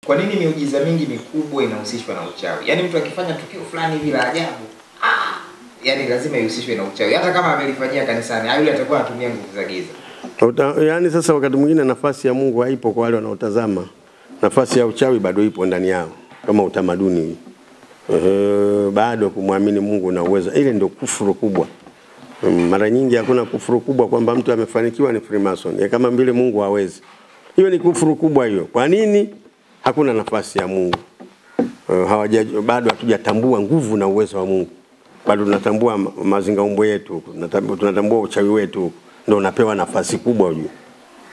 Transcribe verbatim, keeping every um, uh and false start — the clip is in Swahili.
Kwa nini miujiza mingi mikubwa inahusishwa na uchawi? Yaani mtu akifanya tukio fulani hivi la ajabu, ah, yaani lazima ihusishwe na uchawi. Hata kama amelifanyia kanisani, yule atakuwa anatumia nguvu za giza. Yaani sasa wakati mwingine nafasi ya Mungu haipo kwa wale wanaotazama. Nafasi ya uchawi bado ipo ndani yao kama utamaduni. Uh, bado kumwamini Mungu na uwezo. Ile ndio kufuru kubwa. Um, mara nyingi hakuna kufuru kubwa kwamba mtu amefanikiwa ni Freemason. Ya kama vile Mungu hawezi. Hiyo ni kufuru kubwa hiyo. Kwa nini? Hakuna nafasi ya Mungu. Uh, hawaja bado hatujatambua nguvu na uwezo wa Mungu. Bado tunatambua mazingaombwe yetu, tunatambua uchawi wetu ndio unapewa nafasi kubwa ujue.